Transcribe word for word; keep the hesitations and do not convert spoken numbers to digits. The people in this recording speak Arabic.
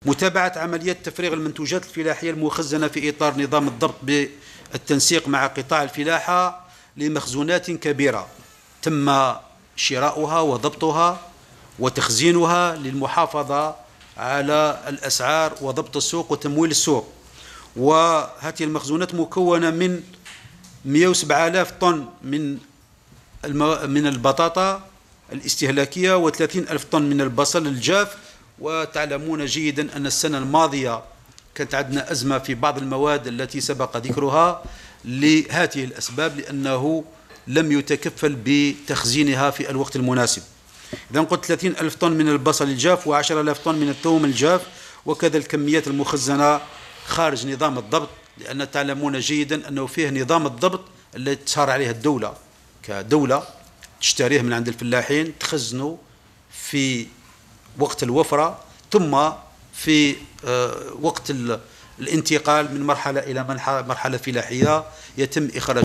متابعة عمليات تفريغ المنتوجات الفلاحية المخزنة في إطار نظام الضبط بالتنسيق مع قطاع الفلاحة لمخزونات كبيرة تم شراؤها وضبطها وتخزينها للمحافظة على الأسعار وضبط السوق وتمويل السوق. وهذه المخزونات مكونة من مئة وسبعة آلاف طن من من البطاطا الاستهلاكية وثلاثين ألف طن من البصل الجاف. وتعلمون جيدا أن السنة الماضية كانت عندنا أزمة في بعض المواد التي سبق ذكرها لهذه الأسباب، لأنه لم يتكفل بتخزينها في الوقت المناسب. إذا قلت ثلاثين ألف طن من البصل الجاف وعشرة آلاف طن من الثوم الجاف، وكذا الكميات المخزنة خارج نظام الضبط، لأن تعلمون جيدا أنه فيه نظام الضبط الذي تسهر عليه الدولة كدولة، تشتريه من عند الفلاحين تخزنه في وقت الوفرة، ثم في وقت الانتقال من مرحلة إلى مرحلة فلاحية يتم إخراج